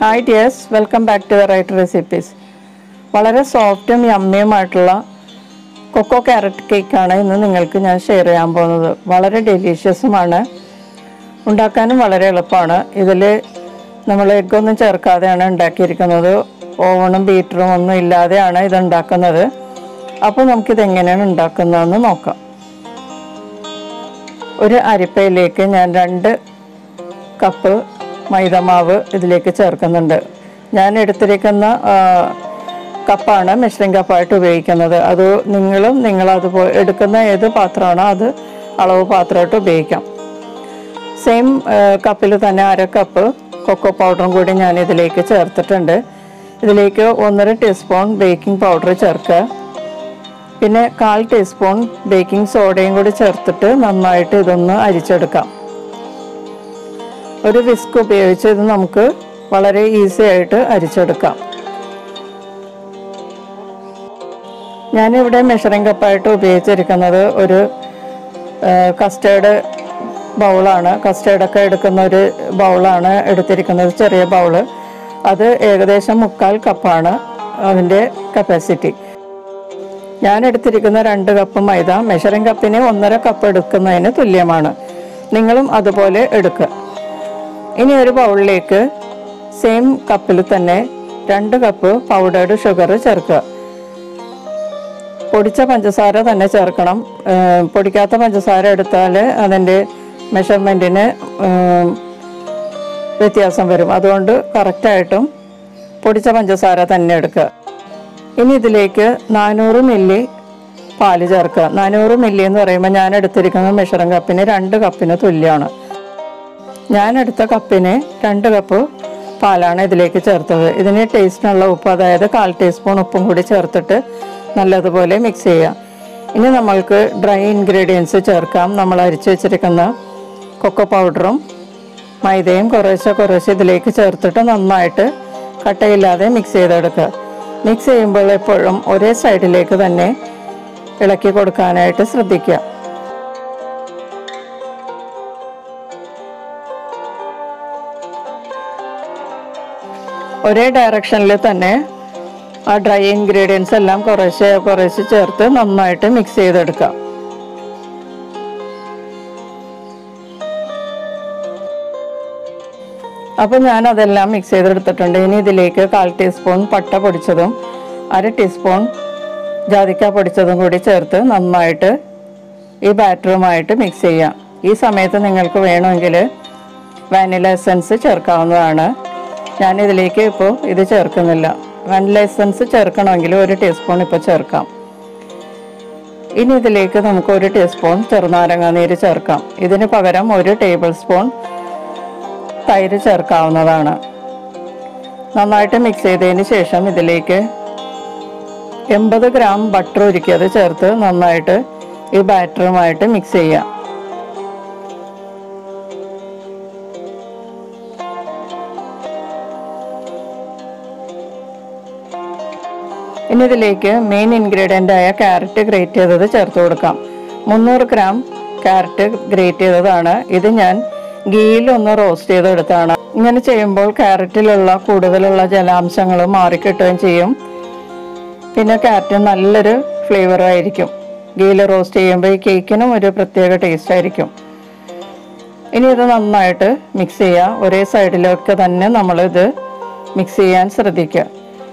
Hi dears, welcome back to the Grated recipes. വളരെ സോഫ്റ്റും യമ്മിയുമായിട്ടുള്ള cocoa carrot കേക്കാണ് ഇന്ന് നിങ്ങൾക്ക് ഞാൻ ഷെയർ ചെയ്യാൻ പോകുന്നത്. വളരെ ഡെലീഷ്യസുമാണ്, ഉണ്ടാക്കാനും വളരെ എളുപ്പമാണ്. ഇതിൽ നമ്മൾ എഗ്ഗൊന്നും ചേർക്കാതെയാണ് ഉണ്ടാക്കിയിരിക്കുന്നത്. ഓവണും ബീറ്ററും ഒന്നും ഇല്ലാതെയാണ് ഇത് ഉണ്ടാക്കുന്നത്. അപ്പോൾ നമുക്കിതെങ്ങനെയാണ് ഉണ്ടാക്കുന്നതെന്ന് നോക്കാം. ഒരു അരിപ്പയിലേക്ക് ഞാൻ 2 കപ്പ് മൈദമാവ് ഇതിലേക്ക് ചേർക്കുന്നുണ്ട്. ഞാൻ എടുത്തിരിക്കുന്ന കപ്പാണ് മെഷറിംഗ് കപ്പായിട്ട് ഉപയോഗിക്കുന്നത്. അത് നിങ്ങളത് എടുക്കുന്ന ഏത് പാത്രമാണോ അത് അളവ് പാത്രമായിട്ട് ഉപയോഗിക്കാം. സെയിം കപ്പിൽ തന്നെ 1/2 കപ്പ് കൊക്കോ പൗഡറും കൂടി ഞാൻ ഇതിലേക്ക് ചേർത്തിട്ടുണ്ട്. ഇതിലേക്ക് 1.5 ടീസ്പൂൺ ബേക്കിംഗ് പൗഡർ ചേർക്കുക. പിന്നെ 1/4 ടീസ്പൂൺ ബേക്കിംഗ് സോഡയും കൂടി ചേർത്തിട്ട് നന്നായിട്ട് ഇതൊന്ന് അരിച്ചെടുക്കാം. ഒരു വിസ്ക് ഉപയോഗിച്ച് ഇത് നമുക്ക് വളരെ ഈസി ആയിട്ട് അരിച്ചെടുക്കാം. ഞാനിവിടെ മെഷറിംഗ് കപ്പായിട്ട് ഉപയോഗിച്ചിരിക്കുന്നത് ഒരു കസ്റ്റേർഡ് ബൗളാണ്. കസ്റ്റേർഡൊക്കെ എടുക്കുന്ന ഒരു ബൗളാണ് എടുത്തിരിക്കുന്നത്, ചെറിയ ബൗള്. അത് ഏകദേശം 1/4 കപ്പാണ് അതിൻ്റെ കപ്പാസിറ്റി. ഞാൻ എടുത്തിരിക്കുന്ന 2 കപ്പ് മൈദ മെഷറിംഗ് കപ്പിന് 1.5 കപ്പ് എടുക്കുന്നതിന് തുല്യമാണ്. നിങ്ങളും അതുപോലെ എടുക്കുക. ഇനി ഒരു ബൗളിലേക്ക് സെയിം കപ്പിൽ തന്നെ 2 കപ്പ് പൗഡേർഡ് ഷുഗർ ചേർക്കുക. പൊടിച്ച പഞ്ചസാര തന്നെ ചേർക്കണം. പൊടിക്കാത്ത പഞ്ചസാര എടുത്താൽ അതിൻ്റെ മെഷർമെൻറ്റിന് വ്യത്യാസം വരും. അതുകൊണ്ട് കറക്റ്റായിട്ടും പൊടിച്ച പഞ്ചസാര തന്നെ എടുക്കുക. ഇനി ഇതിലേക്ക് 400 മില്ലി പാല് ചേർക്കുക. 400 മില്ലി എന്ന് പറയുമ്പോൾ ഞാൻ എടുത്തിരിക്കുന്ന മെഷറിംഗ് കപ്പിന് 2 കപ്പിന് തുല്യമാണ്. ഞാൻ എടുത്ത കപ്പിന് 2 കപ്പ് പാലാണ് ഇതിലേക്ക് ചേർത്തത്. ഇതിന് ടേസ്റ്റിനുള്ള ഉപ്പ്, അതായത് 1/4 ടീസ്പൂൺ ഉപ്പും കൂടി ചേർത്തിട്ട് നല്ലതുപോലെ മിക്സ് ചെയ്യാം. ഇനി നമ്മൾക്ക് ഡ്രൈ ഇൻഗ്രീഡിയൻസ് ചേർക്കാം. നമ്മൾ അരിച്ചു വെച്ചിരിക്കുന്ന കൊക്കോ പൗഡറും മൈദയും കുറേശ്ശെ ഇതിലേക്ക് ചേർത്തിട്ട് നന്നായിട്ട് കട്ടയില്ലാതെ മിക്സ് ചെയ്തെടുക്കുക. മിക്സ് ചെയ്യുമ്പോൾ എപ്പോഴും ഒരേ സൈഡിലേക്ക് തന്നെ ഇളക്കി കൊടുക്കാനായിട്ട് ശ്രദ്ധിക്കുക. ഒരേ ഡയറക്ഷനിൽ തന്നെ ആ ഡ്രൈ ഇൻഗ്രീഡിയൻസ് എല്ലാം കുറേശ്ശെ ചേർത്ത് നന്നായിട്ട് മിക്സ് ചെയ്തെടുക്കാം. അപ്പോൾ ഞാൻ അതെല്ലാം മിക്സ് ചെയ്തെടുത്തിട്ടുണ്ട്. ഇനി ഇതിലേക്ക് 1/4 ടീസ്പൂൺ പട്ട പൊടിച്ചതും 1/2 ടീസ്പൂൺ ജാതിക്ക പൊടിച്ചതും കൂടി ചേർത്ത് നന്നായിട്ട് ഈ ബാറ്ററുമായിട്ട് മിക്സ് ചെയ്യാം. ഈ സമയത്ത് നിങ്ങൾക്ക് വേണമെങ്കിൽ വാനില എസൻസ് ചേർക്കാവുന്നതാണ്. ഞാനിതിലേക്ക് ഇപ്പോൾ ഇത് ചേർക്കുന്നില്ല. വാനില എസൻസ് ചേർക്കണമെങ്കിൽ 1 ടീസ്പൂൺ ഇപ്പോൾ ചേർക്കാം. ഇനി ഇതിലേക്ക് നമുക്ക് 1 ടീസ്പൂൺ ചെറുനാരങ്ങ നീര് ചേർക്കാം. ഇതിന് പകരം 1 ടേബിൾ സ്പൂൺ തൈര് ചേർക്കാവുന്നതാണ്. നന്നായിട്ട് മിക്സ് ചെയ്തതിന് ശേഷം ഇതിലേക്ക് 80 ഗ്രാം ബട്ടർ ഉരുക്കിയത് ചേർത്ത് നന്നായിട്ട് ഈ ബാറ്ററുമായിട്ട് മിക്സ് ചെയ്യാം. ഇനി ഇതിലേക്ക് മെയിൻ ഇൻഗ്രീഡിയൻ്റ് ആയ ക്യാരറ്റ് ഗ്രേറ്റ് ചെയ്തത് ചേർത്ത് കൊടുക്കാം. 300 ഗ്രാം ക്യാരറ്റ് ഗ്രേറ്റ് ചെയ്തതാണ്. ഇത് ഞാൻ ഘീയിൽ ഒന്ന് റോസ്റ്റ് ചെയ്തെടുത്താണ്. ഇങ്ങനെ ചെയ്യുമ്പോൾ ക്യാരറ്റിലുള്ള കൂടുതലുള്ള ജലാംശങ്ങൾ മാറിക്കിട്ടുകയും ചെയ്യും. പിന്നെ ക്യാരറ്റ് നല്ലൊരു ഫ്ലേവറായിരിക്കും. ഘീയിൽ റോസ്റ്റ് ചെയ്യുമ്പോൾ ഈ കേക്കിനും ഒരു പ്രത്യേക ടേസ്റ്റ് ആയിരിക്കും. ഇനി ഇത് നന്നായിട്ട് മിക്സ് ചെയ്യുക. ഒരേ സൈഡിലൊക്കെ തന്നെ നമ്മളിത് മിക്സ് ചെയ്യാൻ ശ്രദ്ധിക്കുക.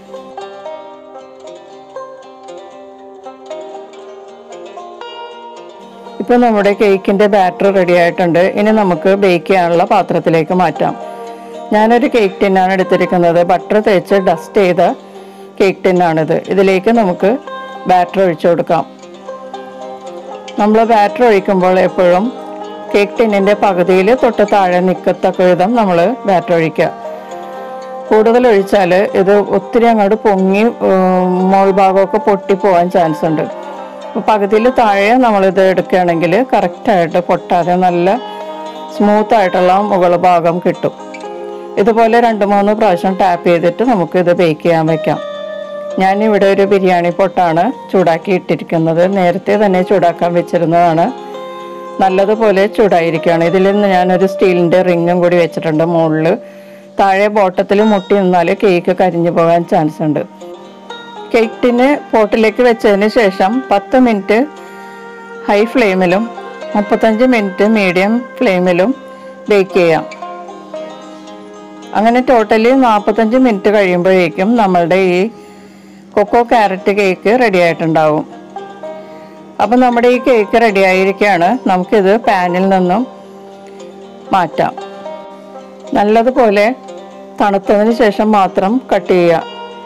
ഇപ്പോൾ നമ്മുടെ കേക്കിൻ്റെ ബാറ്റർ റെഡി ആയിട്ടുണ്ട്. ഇനി നമുക്ക് ബേക്ക് ചെയ്യാനുള്ള പാത്രത്തിലേക്ക് മാറ്റാം. ഞാനൊരു കേക്ക് ടിന്നാണ് എടുത്തിരിക്കുന്നത്. ബട്ടർ തേച്ച് ഡസ്റ്റ് ചെയ്ത കേക്ക് ടിന്നാണിത്. ഇതിലേക്ക് നമുക്ക് ബാറ്റർ ഒഴിച്ചു കൊടുക്കാം. നമ്മൾ ബാറ്റർ ഒഴിക്കുമ്പോൾ എപ്പോഴും കേക്ക് ടിന്നിൻ്റെ പകുതിയിൽ തൊട്ട് താഴെ നിൽക്കത്തക്ക വിധം നമ്മൾ ബാറ്റർ ഒഴിക്കുക. കൂടുതൽ ഒഴിച്ചാൽ ഇത് ഒത്തിരി അങ്ങോട്ട് പൊങ്ങി മോൾ ഭാഗമൊക്കെ പൊട്ടിപ്പോവാൻ ചാൻസ് ഉണ്ട്. അപ്പോൾ പകുതിയിൽ താഴെ നമ്മളിത് എടുക്കുകയാണെങ്കിൽ കറക്റ്റായിട്ട് പൊട്ടാതെ നല്ല സ്മൂത്തായിട്ടുള്ള മുകൾ ഭാഗം കിട്ടും. ഇതുപോലെ 2-3 പ്രാവശ്യം ടാപ്പ് ചെയ്തിട്ട് നമുക്കിത് ബേക്ക് ചെയ്യാൻ വയ്ക്കാം. ഞാനിവിടെ ഒരു ബിരിയാണി പൊട്ടാണ് ചൂടാക്കി ഇട്ടിരിക്കുന്നത്. നേരത്തെ തന്നെ ചൂടാക്കാൻ വെച്ചിരുന്നതാണ്. നല്ലതുപോലെ ചൂടായിരിക്കുകയാണ്. ഇതിൽ നിന്ന് ഞാനൊരു സ്റ്റീലിൻ്റെ റിങ്ങും കൂടി വെച്ചിട്ടുണ്ട് മുകളിൽ. താഴെ ബോട്ടത്തിൽ മുട്ടി നിന്നാൽ കേക്ക് കരിഞ്ഞു പോകാൻ ചാൻസ് ഉണ്ട്. കേക്ക് ടിന് പോട്ടിലേക്ക് വെച്ചതിന് ശേഷം 10 മിനിറ്റ് ഹൈ ഫ്ലെയിമിലും 35 മിനിറ്റ് മീഡിയം ഫ്ലെയിമിലും ബേക്ക് ചെയ്യാം. അങ്ങനെ ടോട്ടലി 45 മിനിറ്റ് കഴിയുമ്പോഴേക്കും നമ്മളുടെ ഈ കൊക്കോ ക്യാരറ്റ് കേക്ക് റെഡി ആയിട്ടുണ്ടാവും. അപ്പം നമ്മുടെ ഈ കേക്ക് റെഡി ആയിരിക്കുകയാണ്. നമുക്കിത് പാനിൽ നിന്നും മാറ്റാം. നല്ലതുപോലെ തണുത്തതിന് ശേഷം മാത്രം കട്ട് ചെയ്യുക.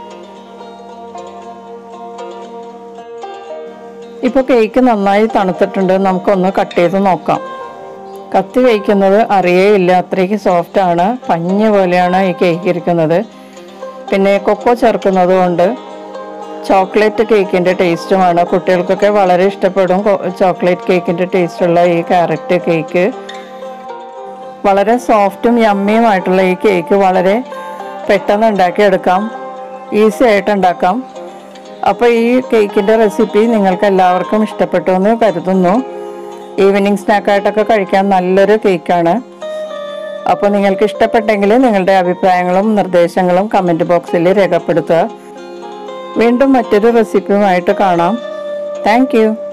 ഇപ്പോൾ കേക്ക് നന്നായി തണുത്തിട്ടുണ്ട്. നമുക്കൊന്ന് കട്ട് ചെയ്ത് നോക്കാം. കത്തി വയ്ക്കുന്നത് അറിയേയില്ല, അത്രയ്ക്ക് സോഫ്റ്റാണ്. പഞ്ഞ് പോലെയാണ് ഈ കേക്ക് ഇരിക്കുന്നത്. പിന്നെ കൊക്കോ ചേർക്കുന്നത് കൊണ്ട് ചോക്ലേറ്റ് കേക്കിൻ്റെ ടേസ്റ്റുമാണ്. കുട്ടികൾക്കൊക്കെ വളരെ ഇഷ്ടപ്പെടും ചോക്ലേറ്റ് കേക്കിൻ്റെ ടേസ്റ്റുള്ള ഈ ക്യാരറ്റ് കേക്ക്. വളരെ സോഫ്റ്റും യമ്മിയുമായിട്ടുള്ള ഈ കേക്ക് വളരെ പെട്ടെന്ന് ഉണ്ടാക്കിയെടുക്കാം, ഈസി ആയിട്ട് ഉണ്ടാക്കാം. അപ്പോൾ ഈ കേക്കിൻ്റെ റെസിപ്പി നിങ്ങൾക്ക് എല്ലാവർക്കും ഇഷ്ടപ്പെട്ടു എന്ന് കരുതുന്നു. ഈവനിങ് സ്നാക്കായിട്ടൊക്കെ കഴിക്കാൻ നല്ലൊരു കേക്കാണ്. അപ്പോൾ നിങ്ങൾക്ക് ഇഷ്ടപ്പെട്ടെങ്കിൽ നിങ്ങളുടെ അഭിപ്രായങ്ങളും നിർദ്ദേശങ്ങളും കമൻറ്റ് ബോക്സിൽ രേഖപ്പെടുത്തുക. വീണ്ടും മറ്റൊരു റെസിപ്പിയുമായിട്ട് കാണാം. Thank U.